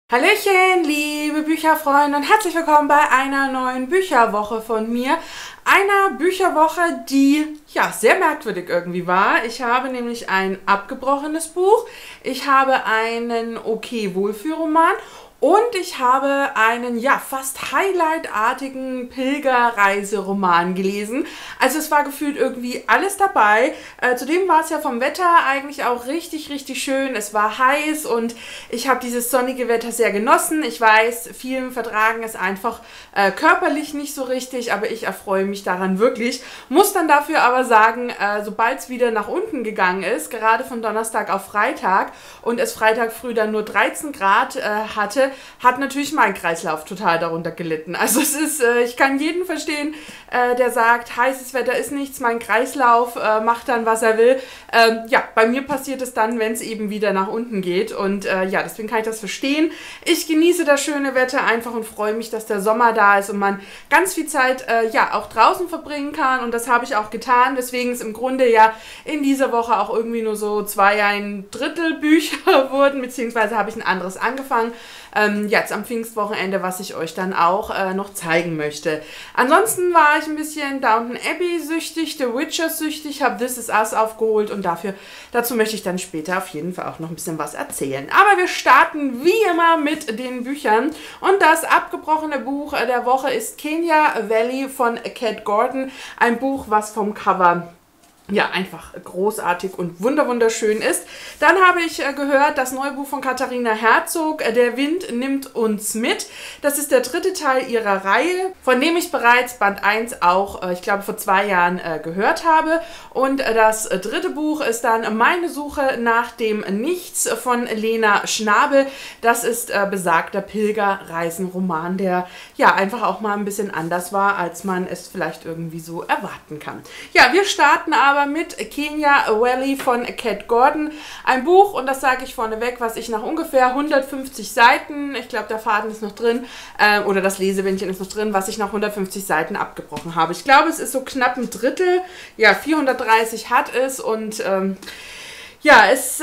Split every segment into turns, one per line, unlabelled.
Hallöchen, liebe Bücherfreunde und herzlich willkommen bei einer neuen Bücherwoche von mir. Einer Bücherwoche, die ja sehr merkwürdig irgendwie war. Ich habe nämlich ein abgebrochenes Buch, ich habe einen Okay-Wohlfühlroman und ich habe einen, ja, fast highlightartigen Pilgerreiseroman gelesen. Also es war gefühlt irgendwie alles dabei. Zudem war es ja vom Wetter eigentlich auch richtig, richtig schön. Es war heiß und ich habe dieses sonnige Wetter sehr genossen. Ich weiß, vielen vertragen es einfach körperlich nicht so richtig, aber ich erfreue mich daran wirklich. Muss dann dafür aber sagen, sobald es wieder nach unten gegangen ist, gerade von Donnerstag auf Freitag und es Freitag früh dann nur 13 Grad hatte, hat natürlich mein Kreislauf total darunter gelitten. Also es ist, ich kann jeden verstehen, der sagt, heißes Wetter ist nichts, mein Kreislauf macht dann, was er will. Ja, bei mir passiert es dann, wenn es eben wieder nach unten geht und ja, deswegen kann ich das verstehen. Ich genieße das schöne Wetter einfach und freue mich, dass der Sommer da ist und man ganz viel Zeit ja auch draußen verbringen kann und das habe ich auch getan, weswegen es im Grunde ja in dieser Woche auch irgendwie nur so 2,1 Bücher wurden, beziehungsweise habe ich ein anderes angefangen. Jetzt am Pfingstwochenende, was ich euch dann auch noch zeigen möchte. Ansonsten war ich ein bisschen Downton Abbey süchtig, The Witcher süchtig, habe This Is Us aufgeholt und dazu möchte ich dann später auf jeden Fall auch noch ein bisschen was erzählen. Aber wir starten wie immer mit den Büchern und das abgebrochene Buch der Woche ist Kenya Valley von Kat Gordon. Ein Buch, was vom Cover ja einfach großartig und wunderschön ist. Dann habe ich gehört, das neue Buch von Katharina Herzog, Der Wind nimmt uns mit. Das ist der dritte Teil ihrer Reihe, von dem ich bereits Band 1 auch, ich glaube, vor 2 Jahren gehört habe. Und das dritte Buch ist dann Meine Suche nach dem Nichts von Lena Schnabel. Das ist besagter Pilgerreisenroman, der ja einfach auch mal ein bisschen anders war, als man es vielleicht irgendwie so erwarten kann. Ja, wir starten aber mit Kenya Valley von Kat Gordon. Ein Buch, und das sage ich vorneweg, was ich nach ungefähr 150 Seiten, ich glaube der Faden ist noch drin, oder das Lesebändchen ist noch drin, was ich nach 150 Seiten abgebrochen habe. Ich glaube, es ist so knapp ein Drittel, ja 430 hat es und ja,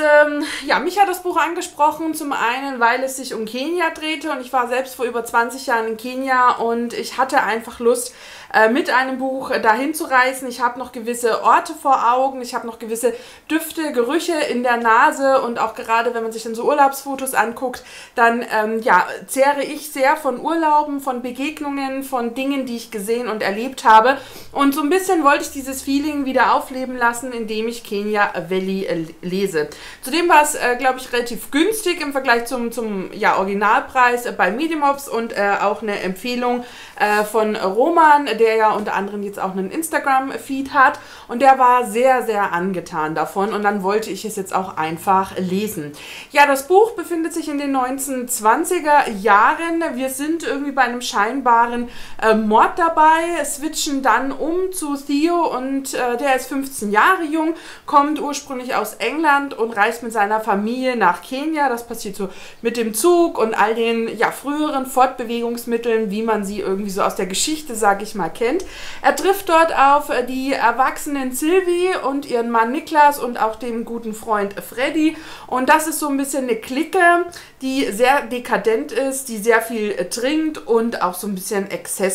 mich hat das Buch angesprochen, zum einen, weil es sich um Kenia drehte und ich war selbst vor über 20 Jahren in Kenia und ich hatte einfach Lust, mit einem Buch dahin zu reisen. Ich habe noch gewisse Orte vor Augen, ich habe noch gewisse Düfte, Gerüche in der Nase und auch gerade, wenn man sich dann so Urlaubsfotos anguckt, dann zehre ich sehr von Urlauben, von Begegnungen, von Dingen, die ich gesehen und erlebt habe und so ein bisschen wollte ich dieses Feeling wieder aufleben lassen, indem ich Kenya Valley lese. Zudem war es, glaube ich, relativ günstig im Vergleich zum Originalpreis bei Medimobs und auch eine Empfehlung von Roman, der ja unter anderem jetzt auch einen Instagram-Feed hat und der war sehr, sehr angetan davon und dann wollte ich es jetzt auch einfach lesen. Ja, das Buch befindet sich in den 1920er Jahren. Wir sind irgendwie bei einem scheinbaren Mord dabei, switchen dann um zu Theo und der ist 15 Jahre jung, kommt ursprünglich aus England und reist mit seiner Familie nach Kenia. Das passiert so mit dem Zug und all den früheren Fortbewegungsmitteln, wie man sie irgendwie so aus der Geschichte, sage ich mal, kennt. Er trifft dort auf die erwachsenen Sylvie und ihren Mann Niklas und auch den guten Freund Freddy und das ist so ein bisschen eine Clique, die sehr dekadent ist, die sehr viel trinkt und auch so ein bisschen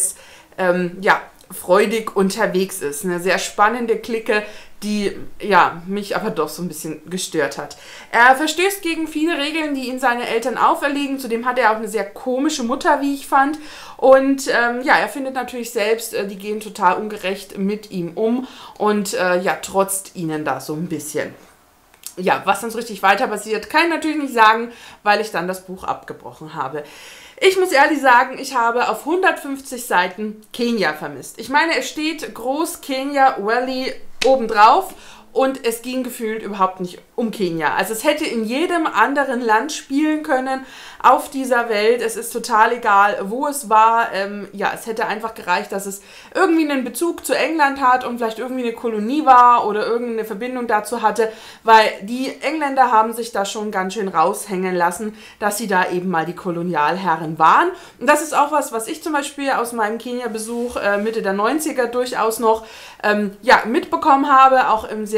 freudig unterwegs ist. Eine sehr spannende Clique, die mich aber doch so ein bisschen gestört hat. Er verstößt gegen viele Regeln, die ihm seine Eltern auferlegen. Zudem hat er auch eine sehr komische Mutter, wie ich fand. Und er findet natürlich selbst, die gehen total ungerecht mit ihm um und trotzt ihnen da so ein bisschen. Ja, was dann so richtig weiter passiert, kann ich natürlich nicht sagen, weil ich dann das Buch abgebrochen habe. Ich muss ehrlich sagen, ich habe auf 150 Seiten Kenia vermisst. Ich meine, es steht groß Kenya Valley obendrauf und es ging gefühlt überhaupt nicht um Kenia. Also es hätte in jedem anderen Land spielen können auf dieser Welt. Es ist total egal, wo es war. Es hätte einfach gereicht, dass es irgendwie einen Bezug zu England hat und vielleicht irgendwie eine Kolonie war oder irgendeine Verbindung dazu hatte, weil die Engländer haben sich da schon ganz schön raushängen lassen, dass sie da eben mal die Kolonialherren waren. Und das ist auch was ich zum Beispiel aus meinem Kenia-Besuch Mitte der 90er durchaus noch mitbekommen habe, auch im sehr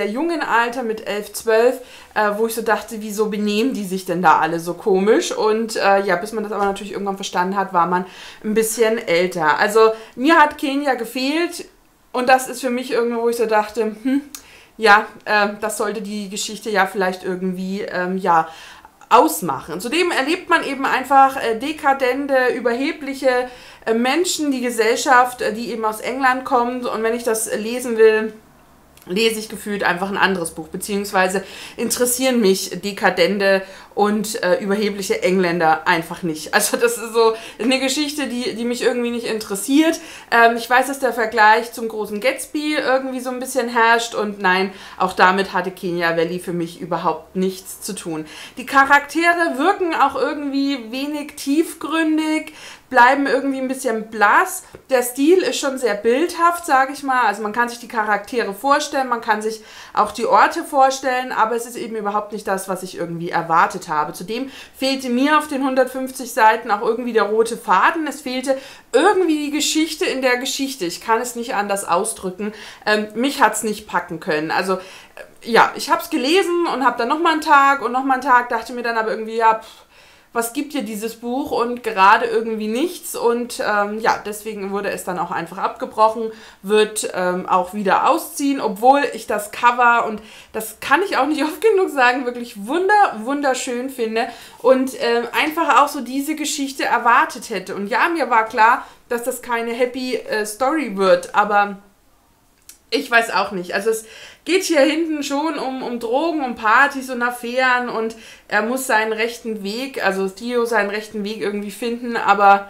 sehr jungen Alter mit 11, 12, wo ich so dachte, wieso benehmen die sich denn da alle so komisch? Und ja, bis man das aber natürlich irgendwann verstanden hat, war man ein bisschen älter. Also mir hat Kenia gefehlt und das ist für mich irgendwo, wo ich so dachte, ja, das sollte die Geschichte ja vielleicht irgendwie, ja, ausmachen. Zudem erlebt man eben einfach dekadente, überhebliche Menschen, die Gesellschaft, die eben aus England kommt. Und wenn ich das lesen will, lese ich gefühlt einfach ein anderes Buch, beziehungsweise interessieren mich dekadente und überhebliche Engländer einfach nicht. Also das ist so eine Geschichte, die mich irgendwie nicht interessiert. Ich weiß, dass der Vergleich zum großen Gatsby irgendwie so ein bisschen herrscht und nein, auch damit hatte Kenya Valley für mich überhaupt nichts zu tun. Die Charaktere wirken auch irgendwie wenig tiefgründig, bleiben irgendwie ein bisschen blass. Der Stil ist schon sehr bildhaft, sage ich mal. Also man kann sich die Charaktere vorstellen, man kann sich auch die Orte vorstellen, aber es ist eben überhaupt nicht das, was ich irgendwie erwartet habe. Zudem fehlte mir auf den 150 Seiten auch irgendwie der rote Faden. Es fehlte irgendwie die Geschichte in der Geschichte. Ich kann es nicht anders ausdrücken. Mich hat es nicht packen können. Also ja, ich habe es gelesen und habe dann nochmal einen Tag und nochmal einen Tag, dachte mir dann aber irgendwie, ja, was gibt dir dieses Buch und gerade irgendwie nichts und ja, deswegen wurde es dann auch einfach abgebrochen, wird auch wieder ausziehen, obwohl ich das Cover, und das kann ich auch nicht oft genug sagen, wirklich wunderschön finde und einfach auch so diese Geschichte erwartet hätte. Und ja, mir war klar, dass das keine Happy Story wird, aber ich weiß auch nicht. Also es geht hier hinten schon um Drogen, um Partys und Affären und er muss seinen rechten Weg, also Theo seinen rechten Weg irgendwie finden, aber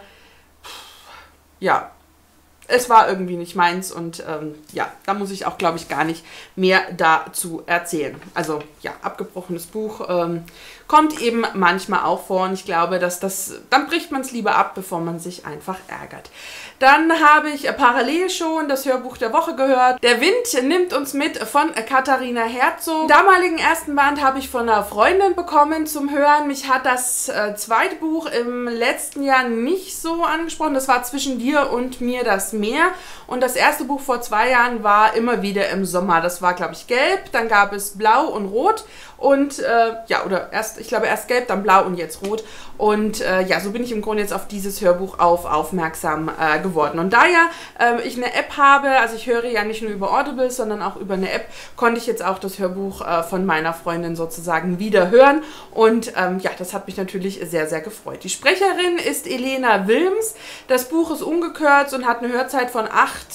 ja, es war irgendwie nicht meins und ja, da muss ich auch, glaube ich, gar nicht mehr dazu erzählen. Also ja, abgebrochenes Buch kommt eben manchmal auch vor und ich glaube, dass dann bricht man es lieber ab, bevor man sich einfach ärgert. Dann habe ich parallel schon das Hörbuch der Woche gehört. Der Wind nimmt uns mit von Katharina Herzog. Den damaligen ersten Band habe ich von einer Freundin bekommen zum Hören. Mich hat das zweite Buch im letzten Jahr nicht so angesprochen. Das war Zwischen dir und mir das Meer. Und das erste Buch vor 2 Jahren war Immer wieder im Sommer. Das war, glaube ich, gelb. Dann gab es blau und rot. Und ja, oder ich glaube erst gelb, dann blau und jetzt rot. Und ja, so bin ich im Grunde jetzt auf dieses Hörbuch aufmerksam geworden. Und da ja ich eine App habe, also ich höre ja nicht nur über Audible, sondern auch über eine App, konnte ich jetzt auch das Hörbuch von meiner Freundin sozusagen wieder hören. Und ja, das hat mich natürlich sehr, sehr gefreut. Die Sprecherin ist Elena Wilms. Das Buch ist ungekürzt und hat eine Hörzeit von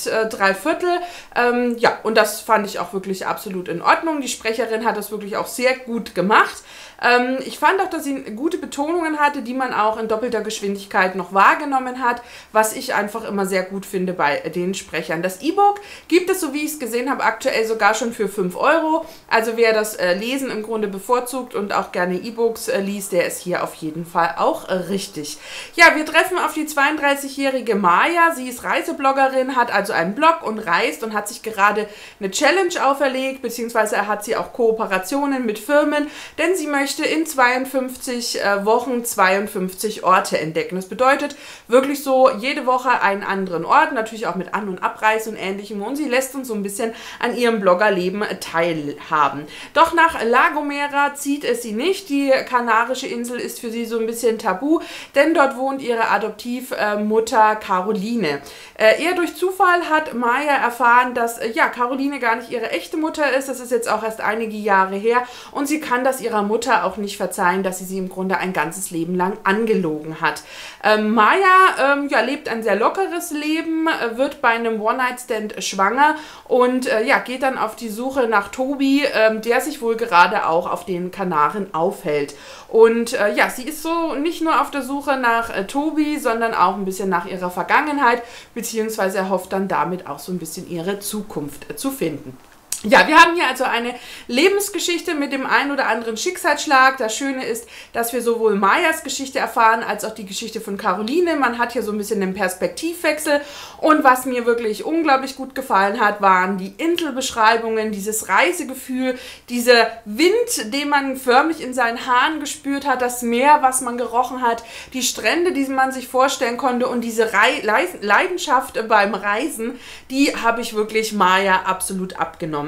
8,75. Ja, und das fand ich auch wirklich absolut in Ordnung. Die Sprecherin hat das wirklich auch sehr gut gemacht. Ich fand auch, dass sie gute Betonungen hatte, die man auch in doppelter Geschwindigkeit noch wahrgenommen hat, was ich einfach immer sehr gut finde bei den Sprechern. Das E-Book gibt es, so wie ich es gesehen habe, aktuell sogar schon für 5 Euro. Also wer das Lesen im Grunde bevorzugt und auch gerne E-Books liest, der ist hier auf jeden Fall auch richtig. Ja, wir treffen auf die 32-jährige Maya. Sie ist Reisebloggerin, hat also einen Blog und reist und hat sich gerade eine Challenge auferlegt, beziehungsweise hat sie auch Kooperationen mit Firmen, denn sie möchte in 52 Wochen 52 Orte entdecken. Das bedeutet wirklich so jede Woche einen anderen Ort, natürlich auch mit An- und Abreise und Ähnlichem. Und sie lässt uns so ein bisschen an ihrem Bloggerleben teilhaben. Doch nach La Gomera zieht es sie nicht. Die kanarische Insel ist für sie so ein bisschen tabu, denn dort wohnt ihre Adoptivmutter Caroline. Eher durch Zufall hat Maya erfahren, dass ja, Caroline gar nicht ihre echte Mutter ist. Das ist jetzt auch erst einige Jahre her und sie kann das ihrer Mutter auch nicht verzeihen, dass sie im Grunde ein ganzes Leben lang angelogen hat. Maya ja, lebt ein sehr lockeres Leben, wird bei einem One-Night-Stand schwanger und ja, geht dann auf die Suche nach Tobi, der sich wohl gerade auch auf den Kanaren aufhält. Und ja, sie ist so nicht nur auf der Suche nach Tobi, sondern auch ein bisschen nach ihrer Vergangenheit, beziehungsweise erhofft dann damit auch so ein bisschen ihre Zukunft zu finden. Ja, wir haben hier also eine Lebensgeschichte mit dem einen oder anderen Schicksalsschlag. Das Schöne ist, dass wir sowohl Mayas Geschichte erfahren, als auch die Geschichte von Caroline. Man hat hier so ein bisschen den Perspektivwechsel. Und was mir wirklich unglaublich gut gefallen hat, waren die Inselbeschreibungen, dieses Reisegefühl, dieser Wind, den man förmlich in seinen Haaren gespürt hat, das Meer, was man gerochen hat, die Strände, die man sich vorstellen konnte und diese Leidenschaft beim Reisen, die habe ich wirklich Maya absolut abgenommen.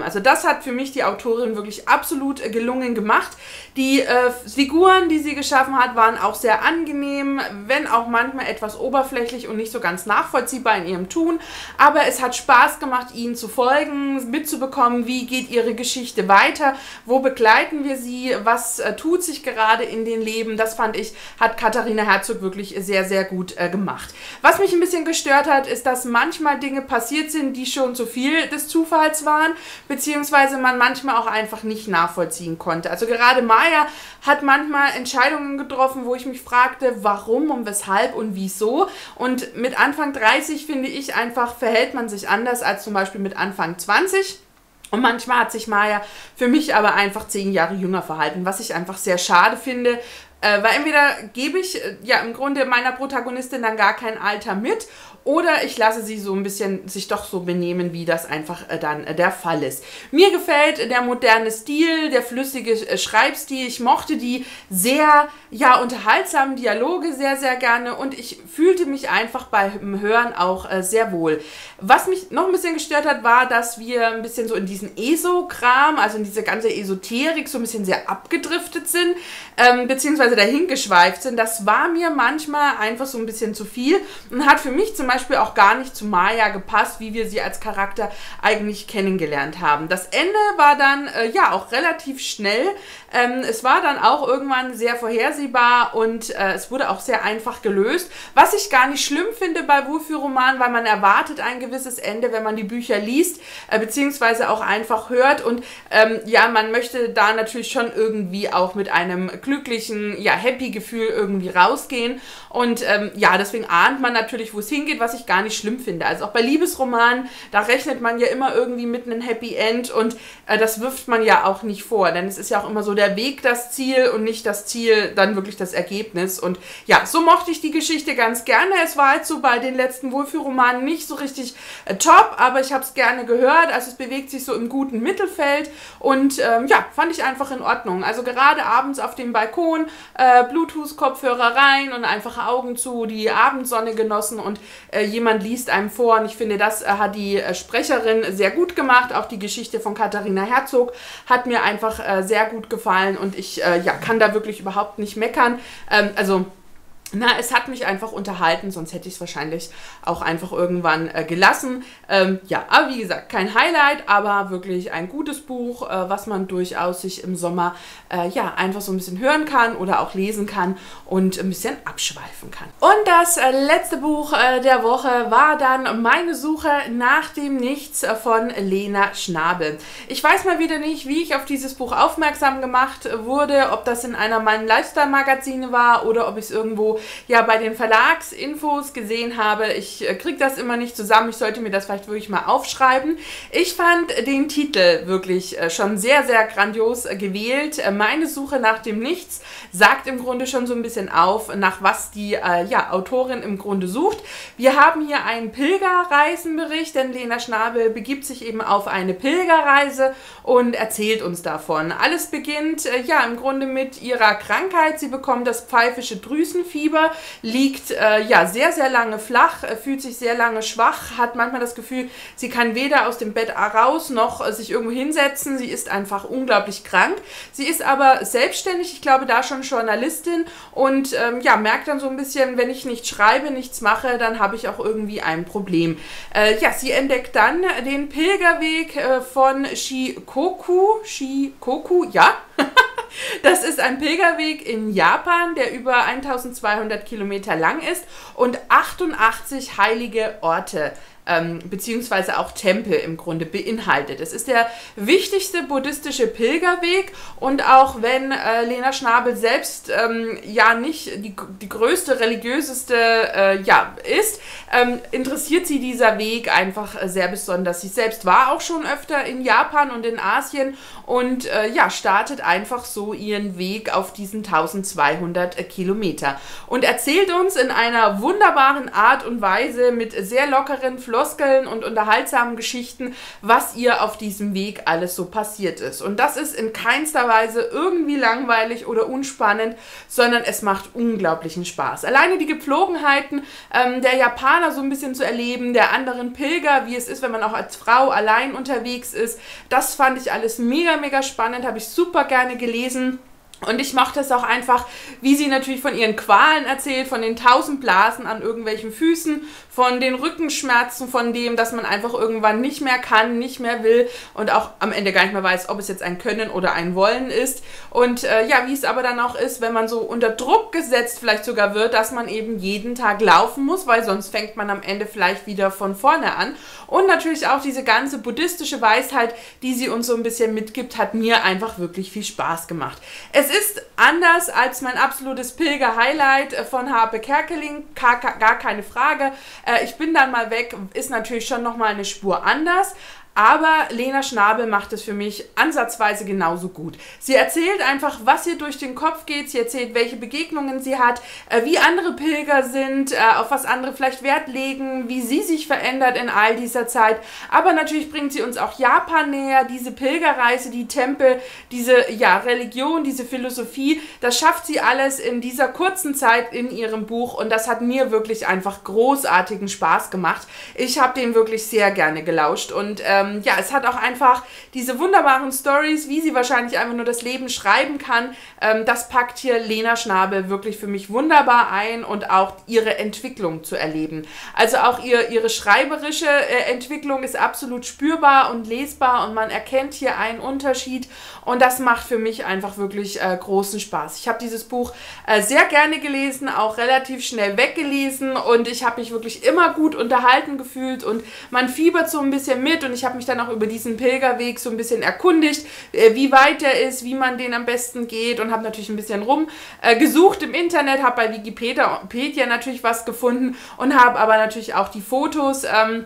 bekommen. Also das hat für mich die Autorin wirklich absolut gelungen gemacht. Die Figuren, die sie geschaffen hat, waren auch sehr angenehm, wenn auch manchmal etwas oberflächlich und nicht so ganz nachvollziehbar in ihrem Tun. Aber es hat Spaß gemacht, ihnen zu folgen, mitzubekommen, wie geht ihre Geschichte weiter, wo begleiten wir sie, was tut sich gerade in den Leben. Das fand ich, hat Katharina Herzog wirklich sehr, sehr gut gemacht. Was mich ein bisschen gestört hat, ist, dass manchmal Dinge passiert sind, die schon zu viel des Zufalls waren, beziehungsweise man manchmal auch einfach nicht nachvollziehen konnte. Also gerade Maya hat manchmal Entscheidungen getroffen, wo ich mich fragte, warum und weshalb und wieso. Und mit Anfang 30, finde ich, einfach verhält man sich anders als zum Beispiel mit Anfang 20. Und manchmal hat sich Maya für mich aber einfach 10 Jahre jünger verhalten, was ich einfach sehr schade finde. Weil entweder gebe ich ja im Grunde meiner Protagonistin dann gar kein Alter mit oder ich lasse sie so ein bisschen sich doch so benehmen, wie das einfach dann der Fall ist. Mir gefällt der moderne Stil, der flüssige Schreibstil. Ich mochte die sehr unterhaltsamen Dialoge sehr, sehr gerne und ich fühlte mich einfach beim Hören auch sehr wohl. Was mich noch ein bisschen gestört hat, war, dass wir ein bisschen so in diesen ESO-Kram, also in diese ganze Esoterik so ein bisschen sehr abgedriftet sind, beziehungsweise dahingeschweift sind. Das war mir manchmal einfach so ein bisschen zu viel und hat für mich zum Beispiel auch gar nicht zu Maya gepasst, wie wir sie als Charakter eigentlich kennengelernt haben. Das Ende war dann auch relativ schnell. Es war dann auch irgendwann sehr vorhersehbar und es wurde auch sehr einfach gelöst, was ich gar nicht schlimm finde bei Wohlfühlromanen, weil man erwartet ein gewisses Ende, wenn man die Bücher liest, beziehungsweise auch einfach hört und man möchte da natürlich schon irgendwie auch mit einem glücklichen, Happy-Gefühl irgendwie rausgehen und deswegen ahnt man natürlich, wo es hingeht, was ich gar nicht schlimm finde. Also auch bei Liebesromanen, da rechnet man ja immer irgendwie mit einem Happy End und das wirft man ja auch nicht vor, denn es ist ja auch immer so der Weg das Ziel und nicht das Ziel dann wirklich das Ergebnis und ja, so mochte ich die Geschichte ganz gerne. Es war halt so bei den letzten Wohlfühlromanen nicht so richtig top, aber ich habe es gerne gehört, also es bewegt sich so im guten Mittelfeld und fand ich einfach in Ordnung. Also gerade abends auf dem Balkon, Bluetooth-Kopfhörer rein und einfach Augen zu, die Abendsonne genossen und jemand liest einem vor und ich finde, das hat die Sprecherin sehr gut gemacht. Auch die Geschichte von Katharina Herzog hat mir einfach sehr gut gefallen und ich kann da wirklich überhaupt nicht meckern. Es hat mich einfach unterhalten, sonst hätte ich es wahrscheinlich auch einfach irgendwann gelassen. Aber wie gesagt, kein Highlight, aber wirklich ein gutes Buch, was man durchaus sich im Sommer einfach so ein bisschen hören kann oder auch lesen kann und ein bisschen abschweifen kann. Und das letzte Buch der Woche war dann Meine Suche nach dem Nichts von Lena Schnabel. Ich weiß mal wieder nicht, wie ich auf dieses Buch aufmerksam gemacht wurde, ob das in einer meiner Lifestyle-Magazine war oder ob ich es irgendwo bei den Verlagsinfos gesehen habe. Ich kriege das immer nicht zusammen. Ich sollte mir das vielleicht wirklich mal aufschreiben. Ich fand den Titel wirklich schon sehr, sehr grandios gewählt. Meine Suche nach dem Nichts sagt im Grunde schon so ein bisschen auf, nach was die Autorin im Grunde sucht. Wir haben hier einen Pilgerreisenbericht, denn Lena Schnabel begibt sich eben auf eine Pilgerreise und erzählt uns davon. Alles beginnt im Grunde mit ihrer Krankheit. Sie bekommt das pfeifische Drüsenfieber, liegt sehr, sehr lange flach, fühlt sich sehr lange schwach, hat manchmal das Gefühl, sie kann weder aus dem Bett raus noch sich irgendwo hinsetzen. Sie ist einfach unglaublich krank. Sie ist aber selbstständig, ich glaube da schon Journalistin und merkt dann so ein bisschen, wenn ich nicht schreibe, nichts mache, dann habe ich auch irgendwie ein Problem. Sie entdeckt dann den Pilgerweg von Shikoku, Das ist ein Pilgerweg in Japan, der über 1200 Kilometer lang ist und 88 heilige Orte beziehungsweise auch Tempel im Grunde beinhaltet. Es ist der wichtigste buddhistische Pilgerweg und auch wenn Lena Schnabel selbst nicht die größte, religiöseste ist, interessiert sie dieser Weg einfach sehr besonders. Sie selbst war auch schon öfter in Japan und in Asien und startet einfach so ihren Weg auf diesen 1200 Kilometer und erzählt uns in einer wunderbaren Art und Weise mit sehr lockeren, flottigen Floskeln und unterhaltsamen Geschichten, was ihr auf diesem Weg alles so passiert ist. Und das ist in keinster Weise irgendwie langweilig oder unspannend, sondern es macht unglaublichen Spaß. Alleine die Gepflogenheiten der Japaner so ein bisschen zu erleben, der anderen Pilger, wie es ist, wenn man auch als Frau allein unterwegs ist, das fand ich alles mega, mega spannend, habe ich super gerne gelesen. Und ich mochte es auch einfach, wie sie natürlich von ihren Qualen erzählt, von den 1000 Blasen an irgendwelchen Füßen, von den Rückenschmerzen, von dem, dass man einfach irgendwann nicht mehr kann, nicht mehr will und auch am Ende gar nicht mehr weiß, ob es jetzt ein Können oder ein Wollen ist. Und ja, wie es aber dann auch ist, wenn man so unter Druck gesetzt vielleicht sogar wird, dass man eben jeden Tag laufen muss, weil sonst fängt man am Ende vielleicht wieder von vorne an. Und natürlich auch diese ganze buddhistische Weisheit, die sie uns so ein bisschen mitgibt, hat mir einfach wirklich viel Spaß gemacht. Es ist anders als mein absolutes Pilger-Highlight von Harpe Kerkeling, gar keine Frage. Ich bin dann mal weg, ist natürlich schon nochmal eine Spur anders. Aber Lena Schnabel macht es für mich ansatzweise genauso gut. Sie erzählt einfach, was ihr durch den Kopf geht. Sie erzählt, welche Begegnungen sie hat, wie andere Pilger sind, auf was andere vielleicht Wert legen, wie sie sich verändert in all dieser Zeit. Aber natürlich bringt sie uns auch Japan näher, diese Pilgerreise, die Tempel, diese ja, Religion, diese Philosophie. Das schafft sie alles in dieser kurzen Zeit in ihrem Buch und das hat mir wirklich einfach großartigen Spaß gemacht. Ich habe den wirklich sehr gerne gelauscht und ja, es hat auch einfach diese wunderbaren Stories, wie sie wahrscheinlich einfach nur das Leben schreiben kann. Das packt hier Lena Schnabel wirklich für mich wunderbar ein und auch ihre Entwicklung zu erleben. Also auch ihre schreiberische Entwicklung ist absolut spürbar und lesbar und man erkennt hier einen Unterschied und das macht für mich einfach wirklich großen Spaß. Ich habe dieses Buch sehr gerne gelesen, auch relativ schnell weggelesen und ich habe mich wirklich immer gut unterhalten gefühlt und man fiebert so ein bisschen mit und ich habe mich dann auch über diesen Pilgerweg so ein bisschen erkundigt, wie weit der ist, wie man den am besten geht und habe natürlich ein bisschen gesucht im Internet, habe bei Wikipedia natürlich was gefunden und habe aber natürlich auch die Fotos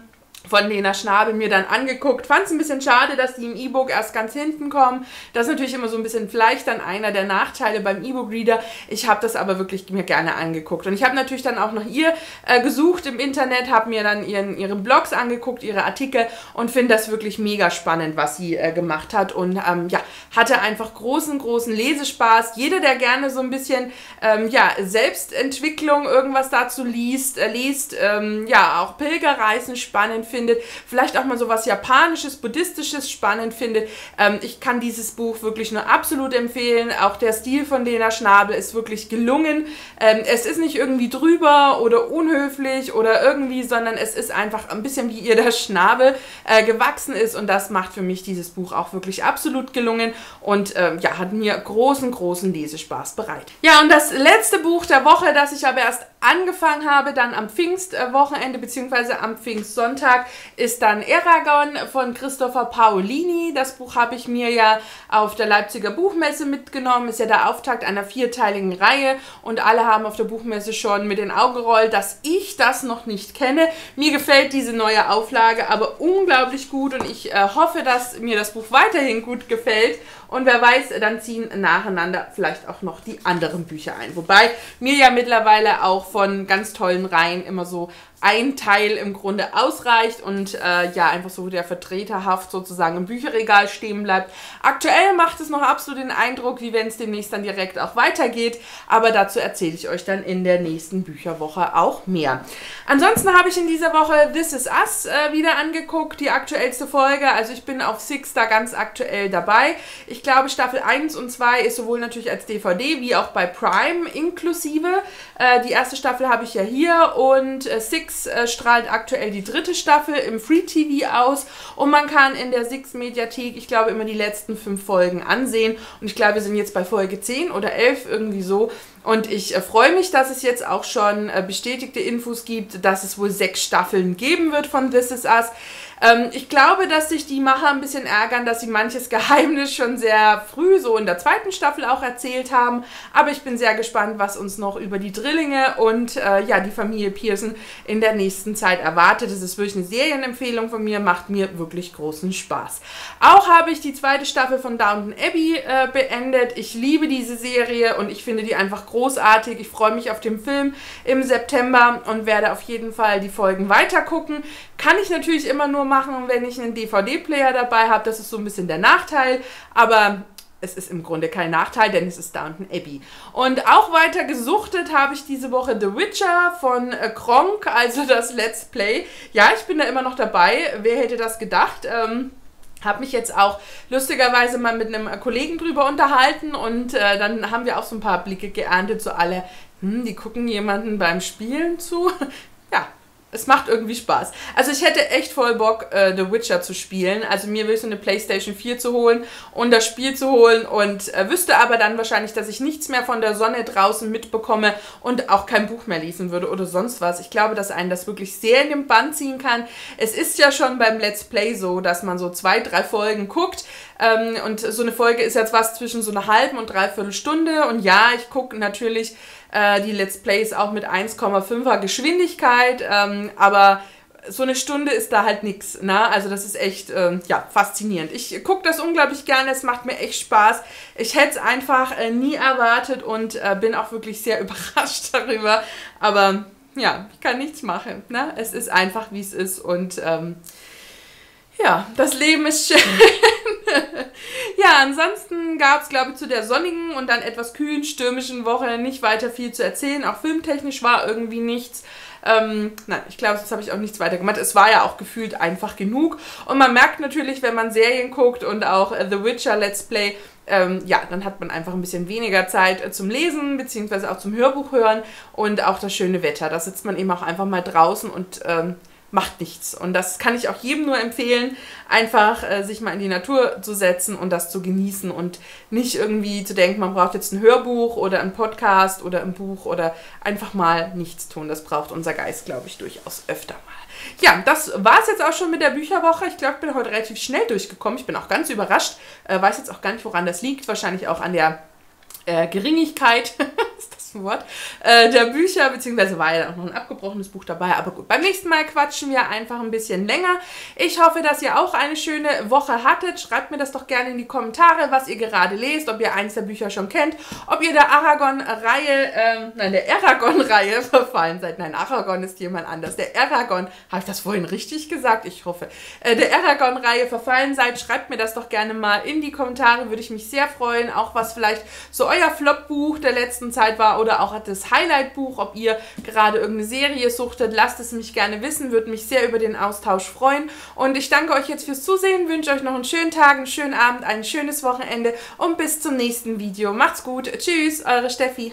von Lena Schnabel mir dann angeguckt. Fand es ein bisschen schade, dass die im E-Book erst ganz hinten kommen. Das ist natürlich immer so ein bisschen vielleicht dann einer der Nachteile beim E-Book-Reader. Ich habe das aber wirklich mir gerne angeguckt. Und ich habe natürlich dann auch nach ihr gesucht im Internet, habe mir dann ihre Blogs angeguckt, ihre Artikel und finde das wirklich mega spannend, was sie gemacht hat. Und ja, hatte einfach großen Lesespaß. Jeder, der gerne so ein bisschen ja, Selbstentwicklung, irgendwas dazu liest, ja, auch Pilgerreisen spannend findet, vielleicht auch mal so was Japanisches, Buddhistisches spannend findet. Ich kann dieses Buch wirklich nur absolut empfehlen. Auch der Stil von Lena Schnabel ist wirklich gelungen. Es ist nicht irgendwie drüber oder unhöflich oder irgendwie, sondern es ist einfach ein bisschen wie ihr der Schnabel gewachsen ist und das macht für mich dieses Buch auch wirklich absolut gelungen und ja, hat mir großen Lesespaß bereitet. Ja, und das letzte Buch der Woche, das ich aber erst angefangen habe, dann am Pfingstwochenende bzw. am Pfingstsonntag, ist dann Eragon von Christopher Paolini. Das Buch habe ich mir ja auf der Leipziger Buchmesse mitgenommen. Ist ja der Auftakt einer 4-teiligen Reihe und alle haben auf der Buchmesse schon mit den Augen gerollt, dass ich das noch nicht kenne. Mir gefällt diese neue Auflage aber unglaublich gut und ich hoffe, dass mir das Buch weiterhin gut gefällt. Und wer weiß, dann ziehen nacheinander vielleicht auch noch die anderen Bücher ein. Wobei mir ja mittlerweile auch von ganz tollen Reihen immer so ein Teil im Grunde ausreicht und ja, einfach so der vertreterhaft sozusagen im Bücherregal stehen bleibt. Aktuell macht es noch absolut den Eindruck, wie wenn es demnächst dann direkt auch weitergeht, aber dazu erzähle ich euch dann in der nächsten Bücherwoche auch mehr. Ansonsten habe ich in dieser Woche This Is Us wieder angeguckt, die aktuellste Folge, also ich bin auf Six da ganz aktuell dabei. Ich glaube, Staffel 1 und 2 ist sowohl natürlich als DVD wie auch bei Prime inklusive. Die erste Staffel habe ich ja hier und Six strahlt aktuell die 3. Staffel im Free TV aus und man kann in der Six Mediathek, ich glaube, immer die letzten 5 Folgen ansehen und ich glaube, wir sind jetzt bei Folge 10 oder 11, irgendwie so. Und ich freue mich, dass es jetzt auch schon bestätigte Infos gibt, dass es wohl 6 Staffeln geben wird von This Is Us. Ich glaube, dass sich die Macher ein bisschen ärgern, dass sie manches Geheimnis schon sehr früh, so in der 2. Staffel auch erzählt haben. Aber ich bin sehr gespannt, was uns noch über die Drillinge und ja, die Familie Pearson in der nächsten Zeit erwartet. Das ist wirklich eine Serienempfehlung von mir, macht mir wirklich großen Spaß. Auch habe ich die 2. Staffel von Downton Abbey beendet. Ich liebe diese Serie und ich finde die einfach großartig. großartig. Ich freue mich auf den Film im September und werde auf jeden Fall die Folgen weiter gucken. Kann ich natürlich immer nur machen, wenn ich einen DVD-Player dabei habe. Das ist so ein bisschen der Nachteil, aber es ist im Grunde kein Nachteil, denn es ist Downton Abbey. Und auch weiter gesuchtet habe ich diese Woche The Witcher von Kronk, also das Let's Play. Ja, ich bin da immer noch dabei. Wer hätte das gedacht? Habe mich jetzt auch lustigerweise mal mit einem Kollegen drüber unterhalten und dann haben wir auch so ein paar Blicke geerntet, so alle, die gucken jemanden beim Spielen zu. Ja, es macht irgendwie Spaß. Also ich hätte echt voll Bock, The Witcher zu spielen. Also mir will so eine PlayStation 4 zu holen und das Spiel zu holen und wüsste aber dann wahrscheinlich, dass ich nichts mehr von der Sonne draußen mitbekomme und auch kein Buch mehr lesen würde oder sonst was. Ich glaube, dass einen das wirklich sehr in den Bann ziehen kann. Es ist ja schon beim Let's Play so, dass man so 2, 3 Folgen guckt und so eine Folge ist jetzt was zwischen so einer halben und dreiviertel Stunde und ja, ich gucke natürlich die Let's Plays auch mit 1,5er Geschwindigkeit, aber so eine Stunde ist da halt nichts, ne? Also das ist echt, ja, faszinierend. Ich gucke das unglaublich gerne, es macht mir echt Spaß. Ich hätte es einfach nie erwartet und bin auch wirklich sehr überrascht darüber, aber ja, ich kann nichts machen, ne? Es ist einfach, wie es ist und ja, das Leben ist schön. Ja, ansonsten gab es, glaube ich, zu der sonnigen und dann etwas kühlen, stürmischen Woche nicht weiter viel zu erzählen. Auch filmtechnisch war irgendwie nichts. Nein, ich glaube, sonst habe ich auch nichts weiter gemacht. Es war ja auch gefühlt einfach genug. Und man merkt natürlich, wenn man Serien guckt und auch The Witcher Let's Play, ja, dann hat man einfach ein bisschen weniger Zeit zum Lesen, beziehungsweise auch zum Hörbuch hören und auch das schöne Wetter. Da sitzt man eben auch einfach mal draußen und macht nichts. Und das kann ich auch jedem nur empfehlen, einfach sich mal in die Natur zu setzen und das zu genießen und nicht irgendwie zu denken, man braucht jetzt ein Hörbuch oder einen Podcast oder ein Buch oder einfach mal nichts tun. Das braucht unser Geist, glaube ich, durchaus öfter mal. Ja, das war es jetzt auch schon mit der Bücherwoche. Ich glaube, ich bin heute relativ schnell durchgekommen. Ich bin auch ganz überrascht. Weiß jetzt auch gar nicht, woran das liegt. Wahrscheinlich auch an der Geringigkeit, ist das ein Wort, der Bücher, beziehungsweise war ja auch noch ein abgebrochenes Buch dabei, aber gut, beim nächsten Mal quatschen wir einfach ein bisschen länger. Ich hoffe, dass ihr auch eine schöne Woche hattet. Schreibt mir das doch gerne in die Kommentare, was ihr gerade lest, ob ihr eins der Bücher schon kennt, ob ihr der Eragon-Reihe verfallen seid. Nein, Aragon ist jemand anders. Der Eragon, habe ich das vorhin richtig gesagt? Ich hoffe. Der Eragon-Reihe verfallen seid, schreibt mir das doch gerne mal in die Kommentare, würde ich mich sehr freuen, auch was vielleicht so euer Flop-Buch der letzten Zeit war oder auch das Highlight-Buch, ob ihr gerade irgendeine Serie suchtet, lasst es mich gerne wissen, würde mich sehr über den Austausch freuen und ich danke euch jetzt fürs Zusehen, wünsche euch noch einen schönen Tag, einen schönen Abend, ein schönes Wochenende und bis zum nächsten Video. Macht's gut, tschüss, eure Steffi.